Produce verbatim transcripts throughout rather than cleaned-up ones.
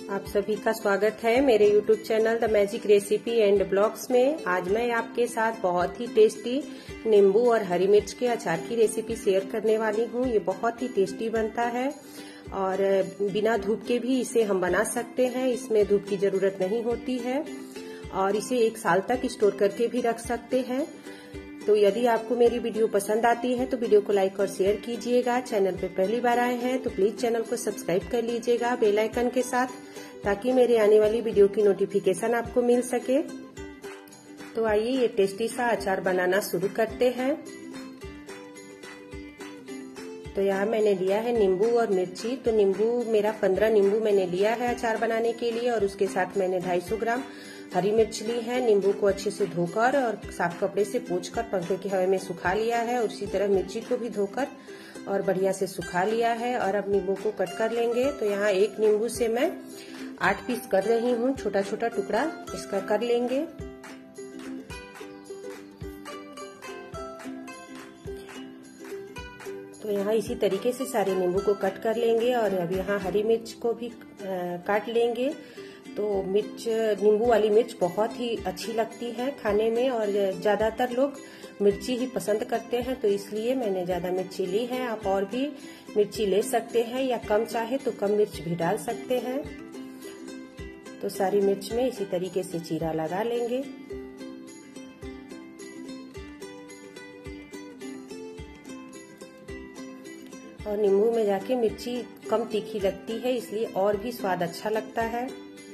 आप सभी का स्वागत है मेरे YouTube channel the magic recipe and blogs में। आज मैं आपके साथ बहुत ही टेस्टी नींबू और हरी मिर्च के अचार की रेसिपी शेयर करने वाली हूँ। ये बहुत ही टेस्टी बनता है और बिना धूप के भी इसे हम बना सकते हैं। इसमें धूप की जरूरत नहीं होती है और इसे एक साल तक स्टोर करके भी रख सकते हैं। तो यदि आपको मेरी वीडियो पसंद आती है तो वीडियो को लाइक और शेयर कीजिएगा। चैनल पे पहली बार आए हैं तो प्लीज चैनल को सब्सक्राइब कर लीजिएगा बेल आइकन के साथ, ताकि मेरे आने वाली वीडियो की नोटिफिकेशन आपको मिल सके। तो आइए ये टेस्टी सा अचार बनाना शुरू करते हैं। तो यहाँ मैंने लिया है नींबू और मिर्ची। तो नींबू मेरा पंद्रह नींबू मैंने लिया है अचार बनाने के लिए और उसके साथ मैंने ढाई सौ ग्राम हरी मिर्च ली है। नींबू को अच्छे से धोकर और साफ कपड़े से पोंछकर पंखे की हवा में सुखा लिया है और उसी तरह मिर्ची को भी धोकर और बढ़िया से सुखा लिया है। और अब नींबू को कट कर लेंगे। तो यहाँ एक नींबू से मैं आठ पीस कर रही हूँ, छोटा छोटा टुकड़ा इसका कर लेंगे। तो यहाँ इसी तरीके से सारे नींबू को कट कर लेंगे और अब यहाँ हरी मिर्च को भी काट लेंगे। तो मिर्च, नींबू वाली मिर्च बहुत ही अच्छी लगती है खाने में और ज्यादातर लोग मिर्ची ही पसंद करते हैं, तो इसलिए मैंने ज्यादा मिर्ची ली है। आप और भी मिर्ची ले सकते हैं या कम चाहे तो कम मिर्च भी डाल सकते हैं। तो सारी मिर्च में इसी तरीके से चीरा लगा लेंगे। और नींबू में जाके मिर्ची कम तीखी लगती है, इसलिए और भी स्वाद अच्छा लगता है।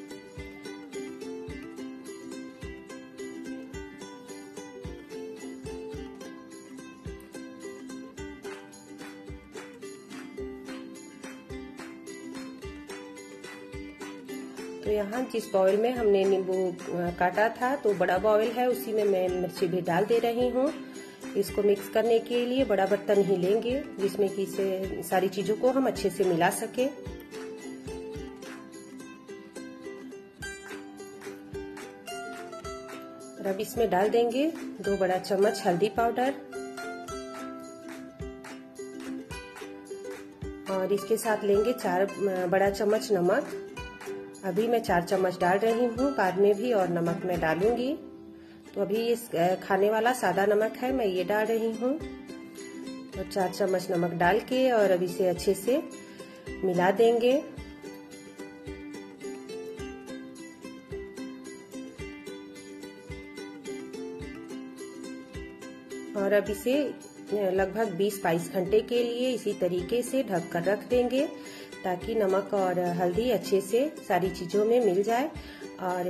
तो यहाँ जिस बाउल में हमने नींबू काटा था तो बड़ा बाउल है, उसी में मैं मिर्ची भी डाल दे रही हूँ। इसको मिक्स करने के लिए बड़ा बर्तन ही लेंगे जिसमें कि इसे सारी चीजों को हम अच्छे से मिला सके। और अब इसमें डाल देंगे दो बड़ा चम्मच हल्दी पाउडर और इसके साथ लेंगे चार बड़ा चम्मच नमक। अभी मैं चार चम्मच डाल रही हूँ, बाद में भी और नमक मैं डालूंगी। तो अभी इस खाने वाला सादा नमक है, मैं ये डाल रही हूँ। तो चार चम्मच नमक डाल के और अब इसे अच्छे से मिला देंगे। और अब इसे लगभग बीस बाईस घंटे के लिए इसी तरीके से ढक कर रख देंगे, ताकि नमक और हल्दी अच्छे से सारी चीजों में मिल जाए। और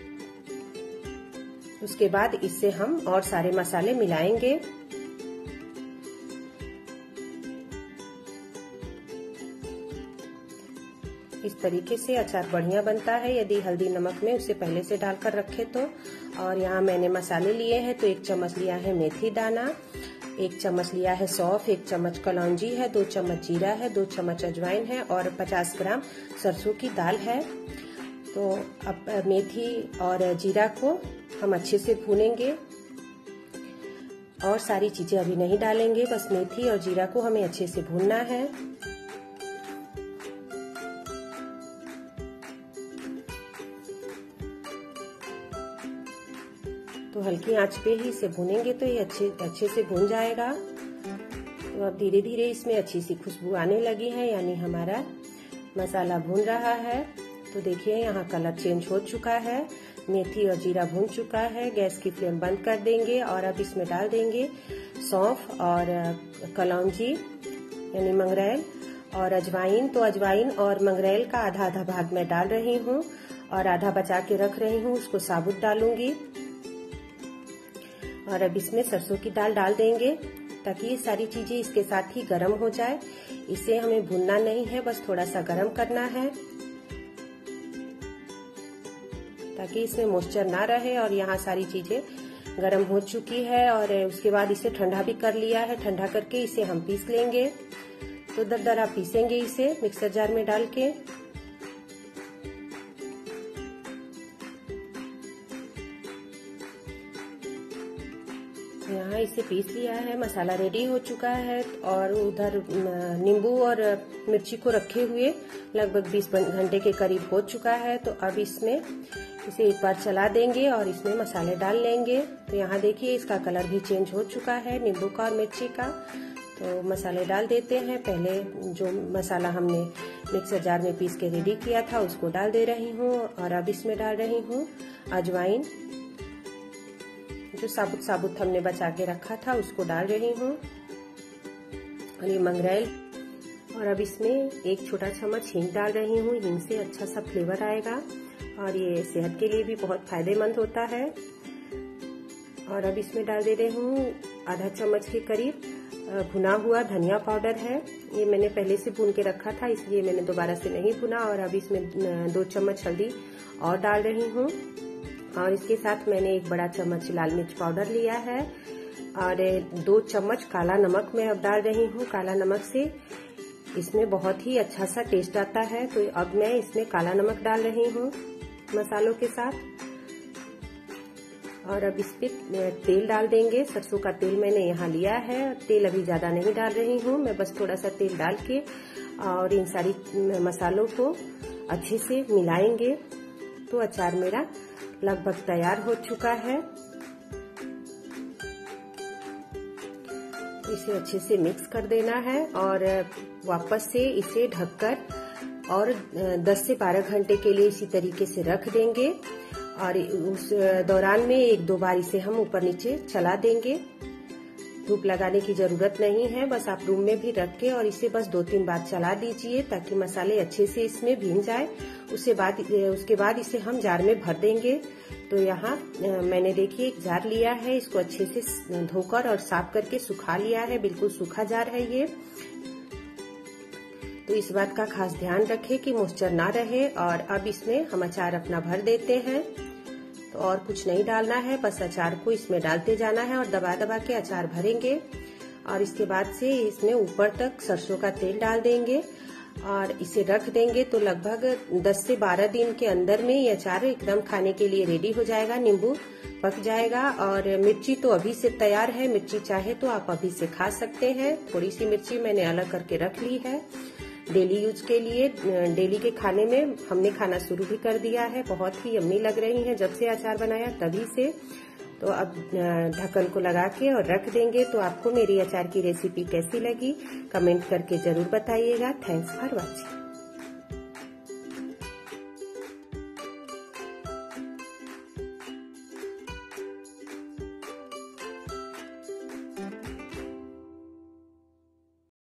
उसके बाद इससे हम और सारे मसाले मिलाएंगे। इस तरीके से अचार बढ़िया बनता है यदि हल्दी नमक में उसे पहले से डालकर रखे तो। और यहाँ मैंने मसाले लिए हैं, तो एक चम्मच लिया है मेथी दाना, एक चम्मच लिया है सौंफ, एक चम्मच कलौंजी है, दो चम्मच जीरा है, दो चम्मच अजवाइन है और पचास ग्राम सरसों की दाल है। तो अब मेथी और जीरा को हम अच्छे से भूनेंगे और सारी चीजें अभी नहीं डालेंगे, बस मेथी और जीरा को हमें अच्छे से भूनना है। तो हल्की आंच पे ही इसे भूनेंगे तो ये अच्छे अच्छे से भून जाएगा। तो अब धीरे धीरे इसमें अच्छी सी खुशबू आने लगी है, यानी हमारा मसाला भून रहा है। तो देखिए यहाँ कलर चेंज हो चुका है, मेथी और जीरा भून चुका है। गैस की फ्लेम बंद कर देंगे और अब इसमें डाल देंगे सौंफ और कलौंजी यानी मंगरेल और अजवाइन। तो अजवाइन और मंगरेल का आधा आधा भाग मैं डाल रही हूँ और आधा बचा के रख रही हूँ, उसको साबुत डालूंगी। और अब इसमें सरसों की दाल डाल देंगे ताकि ये सारी चीजें इसके साथ ही गरम हो जाए। इसे हमें भूनना नहीं है, बस थोड़ा सा गरम करना है ताकि इसमें मॉइस्चर ना रहे। और यहाँ सारी चीजें गरम हो चुकी है और उसके बाद इसे ठंडा भी कर लिया है। ठंडा करके इसे हम पीस लेंगे। तो दरदरा पीसेंगे इसे मिक्सर जार में डाल के। यहाँ इसे पीस लिया है, मसाला रेडी हो चुका है और उधर नींबू और मिर्ची को रखे हुए लगभग बीस घंटे के करीब हो चुका है। तो अब इसमें इसे एक बार चला देंगे और इसमें मसाले डाल लेंगे। तो यहाँ देखिए इसका कलर भी चेंज हो चुका है नींबू का और मिर्ची का। तो मसाले डाल देते हैं। पहले जो मसाला हमने मिक्सर जार में पीस के रेडी किया था उसको डाल दे रही हूँ और अब इसमें डाल रही हूँ अजवाइन, जो साबुत साबुत हमने बचा के रखा था उसको डाल रही हूँ, और ये मंगरेल। और अब इसमें एक छोटा चम्मच हींग डाल रही हूँ। हींग से अच्छा सा फ्लेवर आएगा और ये सेहत के लिए भी बहुत फायदेमंद होता है। और अब इसमें डाल दे रही हूँ आधा चम्मच के करीब भुना हुआ धनिया पाउडर है। ये मैंने पहले से भून के रखा था, इसलिए मैंने दोबारा से नहीं भुना। और अब इसमें दो चम्मच हल्दी और डाल रही हूँ, और इसके साथ मैंने एक बड़ा चम्मच लाल मिर्च पाउडर लिया है और दो चम्मच काला नमक मैं अब डाल रही हूँ। काला नमक से इसमें बहुत ही अच्छा सा टेस्ट आता है। तो अब मैं इसमें काला नमक डाल रही हूँ मसालों के साथ। और अब इस पे तेल डाल देंगे। सरसों का तेल मैंने यहाँ लिया है। तेल अभी ज्यादा नहीं डाल रही हूँ मैं, बस थोड़ा सा तेल डाल के और इन सारी मसालों को अच्छे से मिलाएंगे। तो अचार मेरा लगभग तैयार हो चुका है। इसे अच्छे से मिक्स कर देना है और वापस से इसे ढककर और दस से बारह घंटे के लिए इसी तरीके से रख देंगे। और उस दौरान में एक दो बार इसे हम ऊपर नीचे चला देंगे। धूप लगाने की जरूरत नहीं है, बस आप रूम में भी रख के और इसे बस दो तीन बार चला दीजिए ताकि मसाले अच्छे से इसमें भीन जाए। उसके बाद उसके बाद इसे हम जार में भर देंगे। तो यहाँ मैंने देखिए एक जार लिया है, इसको अच्छे से धोकर और साफ करके सुखा लिया है। बिल्कुल सूखा जार है ये। तो इस बात का खास ध्यान रखें कि मॉइस्चर ना रहे। और अब इसमें हम अचार अपना भर देते हैं। तो और कुछ नहीं डालना है, बस अचार को इसमें डालते जाना है और दबा दबा के अचार भरेंगे। और इसके बाद से इसमें ऊपर तक सरसों का तेल डाल देंगे और इसे रख देंगे। तो लगभग दस से बारह दिन के अंदर में ये अचार एकदम खाने के लिए रेडी हो जाएगा। नींबू पक जाएगा और मिर्ची तो अभी से तैयार है। मिर्ची चाहे तो आप अभी से खा सकते हैं। थोड़ी सी मिर्ची मैंने अलग करके रख ली है डेली यूज के लिए। डेली के खाने में हमने खाना शुरू भी कर दिया है। बहुत ही यम्मी लग रही है जब से अचार बनाया तभी से। तो अब ढक्कन को लगा के और रख देंगे। तो आपको मेरी अचार की रेसिपी कैसी लगी कमेंट करके जरूर बताइएगा। Thanks for watching.